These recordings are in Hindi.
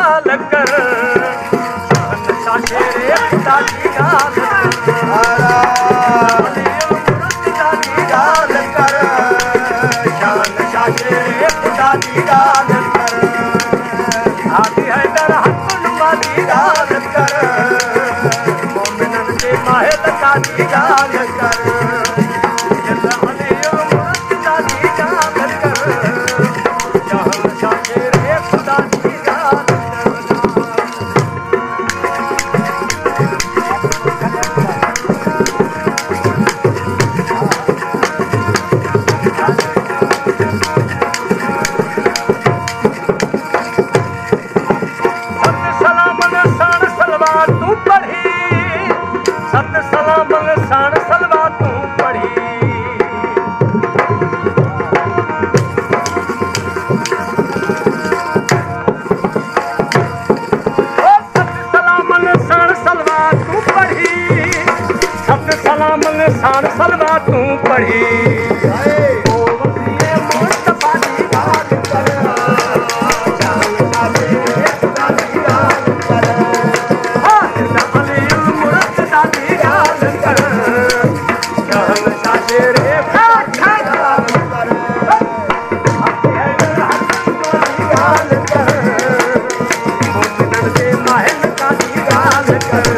गाल कर शहंशाह शेरे खुदा की गाल कर शहंशाह शेरे खुदा की गाल कर आदि हैदर हकुमा की गाल कर मोमिनन के माहिल का की गाल कर शान सलवा तू पढ़ी ओ वसीए मुस्तफा दी गाल कर शहंशाह शेरे खुदा की गाल कर हाज़िर अली मुर्तज़ा दी गाल कर शहंशाह शेरे खुदा की गाल कर हैदर हकुमा की गाल कर मोमिनन के माहिल का की गाल कर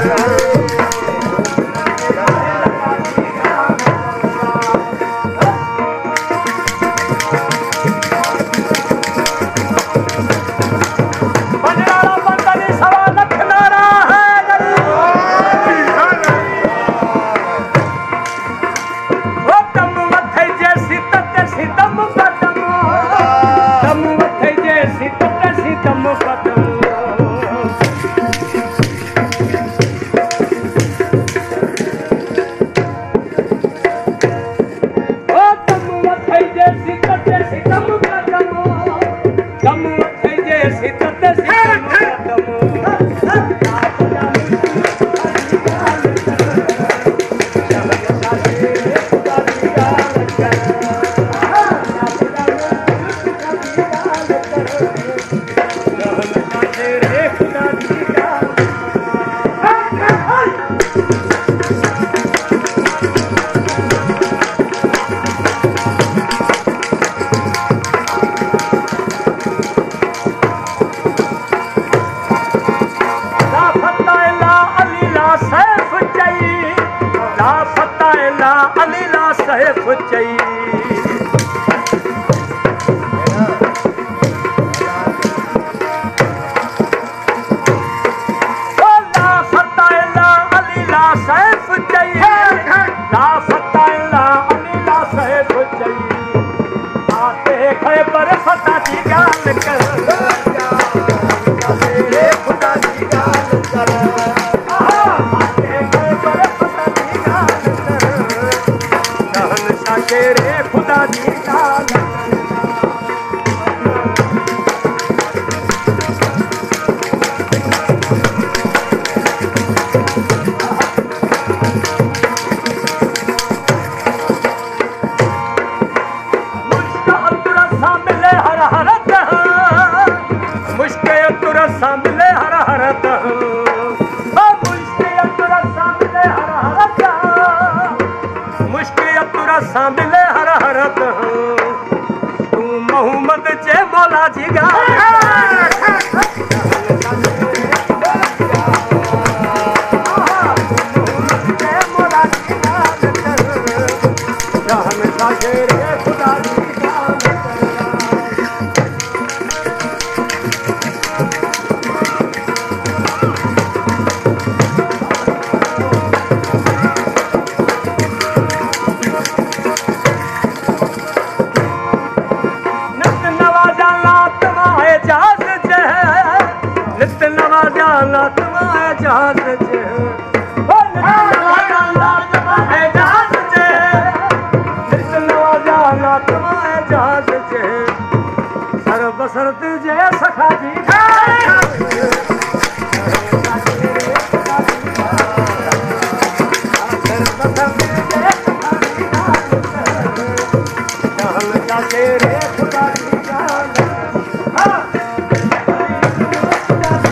बसरत जय सखा जी शेरे खुदा की जान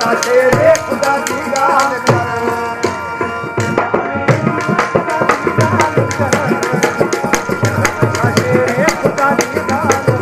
शेरे खुदा दी गाल कर शेरे खुदा दी गाल